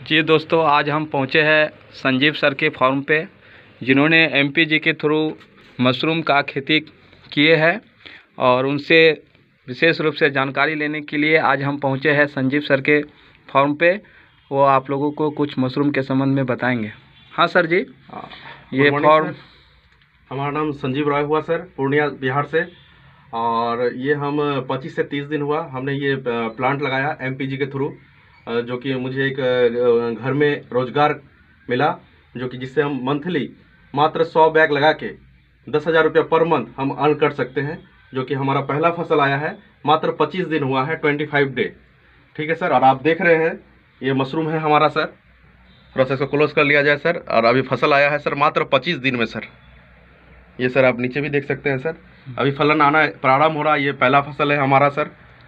जी दोस्तों, आज हम पहुंचे हैं संजीव सर के फार्म पे, जिन्होंने एमपीजी के थ्रू मशरूम का खेती किए हैं और उनसे विशेष रूप से जानकारी लेने के लिए आज हम पहुंचे हैं संजीव सर के फार्म पे। वो आप लोगों को कुछ मशरूम के संबंध में बताएंगे। हाँ सर जी, ये फार्म। हमारा नाम संजीव रॉय हुआ सर, पूर्णिया बिहार से। और ये हम 25 से 30 दिन हुआ हमने ये प्लांट लगाया एमपीजी के थ्रू, जो कि मुझे एक घर में रोजगार मिला, जो कि जिससे हम मंथली मात्र 100 बैग लगा के 10,000 रुपये पर मंथ हम अर्न कर सकते हैं। जो कि हमारा पहला फसल आया है, मात्र 25 दिन हुआ है, 25 डे। ठीक है सर। और आप देख रहे हैं ये मशरूम है हमारा सर। प्रोसेस को क्लोज कर लिया जाए सर। और अभी फसल आया है सर मात्र 25 दिन में सर। ये सर आप नीचे भी देख सकते हैं सर, अभी फलन आना प्रारंभ हो रहा है। ये पहला फसल है हमारा सर।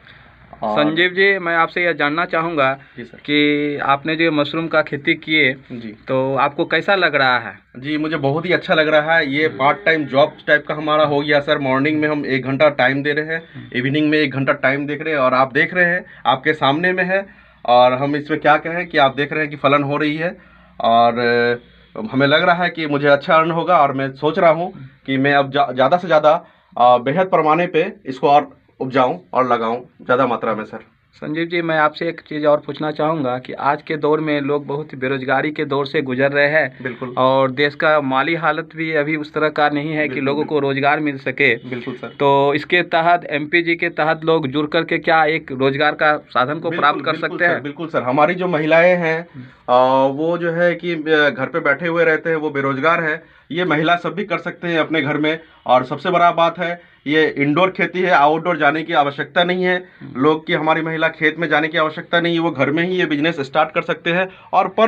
संजीव जी, मैं आपसे यह जानना चाहूँगा कि आपने जो मशरूम का खेती किए जी, तो आपको कैसा लग रहा है? जी मुझे बहुत ही अच्छा लग रहा है। ये पार्ट टाइम जॉब टाइप का हमारा हो गया सर। मॉर्निंग में हम 1 घंटा टाइम दे रहे हैं, इवनिंग में 1 घंटा टाइम देख रहे हैं। और आप देख रहे हैं, आपके सामने में है। और हम इसमें क्या कहें कि आप देख रहे हैं कि फलन हो रही है। और हमें लग रहा है कि मुझे अच्छा अर्न होगा। और मैं सोच रहा हूँ कि मैं अब ज़्यादा से ज़्यादा बेहद पैमाने पे इसको और उपजाऊं और लगाऊं ज़्यादा मात्रा में सर। संजीव जी, मैं आपसे एक चीज़ और पूछना चाहूँगा कि आज के दौर में लोग बहुत बेरोजगारी के दौर से गुजर रहे हैं। बिल्कुल। और देश का माली हालत भी अभी उस तरह का नहीं है कि लोगों को रोजगार मिल सके। बिल्कुल सर। तो इसके तहत एमपीजी के तहत लोग जुड़ करके क्या एक रोजगार का साधन को प्राप्त कर सकते हैं? बिल्कुल सर। हमारी जो महिलाएं हैं वो जो है कि घर पे बैठे हुए रहते हैं, वो बेरोजगार है। ये महिला सब भी कर सकते हैं अपने घर में। और सबसे बड़ा बात है, ये इंडोर खेती है, आउटडोर जाने की आवश्यकता नहीं है लोग की। हमारी महिला खेत में जाने की आवश्यकता नहीं है, वो घर में ही ये बिजनेस स्टार्ट कर सकते हैं। और पर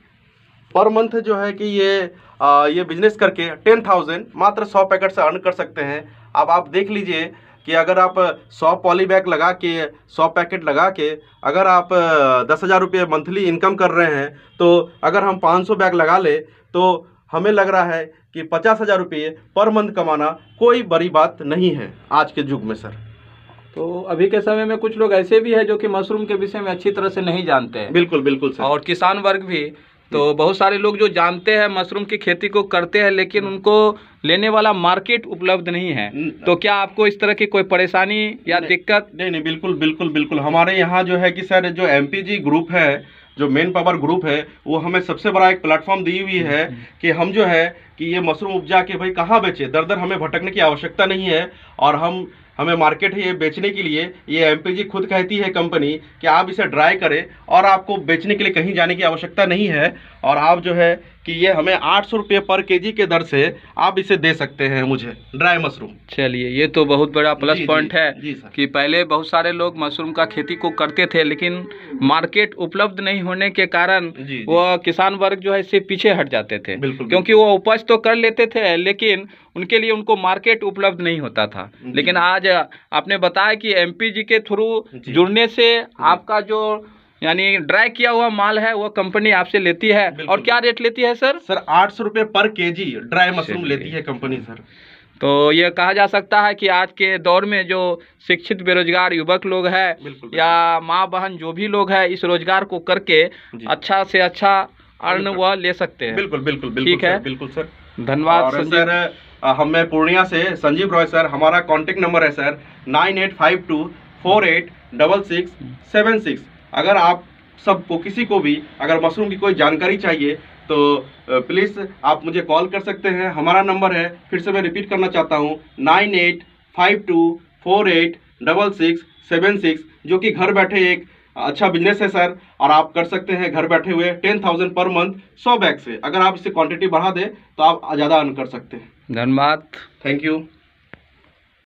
मंथ जो है कि ये बिजनेस करके 10,000 मात्र 100 पैकेट से अर्न कर सकते हैं। अब आप देख लीजिए कि अगर आप 100 पॉली बैग लगा के 100 पैकेट लगा के अगर आप 10,000 रुपये मंथली इनकम कर रहे हैं, तो अगर हम 500 बैग लगा ले तो हमें लग रहा है कि 50,000 रुपये पर मंथ कमाना कोई बड़ी बात नहीं है आज के युग में सर। तो अभी के समय में कुछ लोग ऐसे भी हैं जो कि मशरूम के विषय में अच्छी तरह से नहीं जानते हैं। बिल्कुल बिल्कुल सर। और किसान वर्ग भी, तो बहुत सारे लोग जो जानते हैं मशरूम की खेती को करते हैं, लेकिन उनको लेने वाला मार्केट उपलब्ध नहीं है। तो क्या आपको इस तरह की कोई परेशानी या दिक्कत? नहीं, बिल्कुल। हमारे यहाँ जो है कि सर, जो एमपीजी ग्रुप है, जो मेन पावर ग्रुप है, वो हमें सबसे बड़ा एक प्लेटफॉर्म दी हुई है कि हम जो है कि ये मशरूम उपजा के भाई कहाँ बेचे, दर दर हमें भटकने की आवश्यकता नहीं है। और हमें मार्केट है ये बेचने के लिए। ये एमपीजी खुद कहती है कंपनी कि आप इसे ड्राई करें और आपको बेचने के लिए कहीं जाने की आवश्यकता नहीं है। और आप जो है कि ये हमें 800 रुपये पर केजी के दर से आप इसे दे सकते हैं मुझे, ड्राई मशरूम। चलिए, ये तो बहुत बड़ा प्लस पॉइंट है जी कि पहले बहुत सारे लोग मशरूम का खेती को करते थे, लेकिन मार्केट उपलब्ध नहीं होने के कारण वो किसान वर्ग जो है इससे पीछे हट जाते थे। क्योंकि वो उपज तो कर लेते थे, लेकिन उनके लिए उनको मार्केट उपलब्ध नहीं होता था। लेकिन आज आपने बताया कि एमपीजी के थ्रू जुड़ने से आपका जो यानी ड्राई किया हुआ माल है वो कंपनी आपसे लेती है। और क्या रेट लेती है सर? 800 रुपये पर केजी ड्राई मशरूम लेती है कंपनी सर। तो ये कहा जा सकता है कि आज के दौर में जो शिक्षित बेरोजगार युवक लोग हैं या माँ बहन जो भी लोग हैं, इस रोजगार को करके अच्छा से अच्छा अर्न वह ले सकते हैं। बिल्कुल ठीक है, बिल्कुल सर। धन्यवाद सर। मैं पूर्णिया से संजीव रॉय सर। हमारा कॉन्टेक्ट नंबर है सर 9852486676। अगर आप सबको किसी को भी अगर मशरूम की कोई जानकारी चाहिए तो प्लीज़ आप मुझे कॉल कर सकते हैं। हमारा नंबर है, फिर से मैं रिपीट करना चाहता हूँ, 9852486676, जो कि घर बैठे एक अच्छा बिजनेस है सर। और आप कर सकते हैं घर बैठे हुए 10,000 पर मंथ 100 बैग से। अगर आप इससे क्वांटिटी बढ़ा दें तो आप ज़्यादा अर्न कर सकते हैं। धन्यवाद, थैंक यू।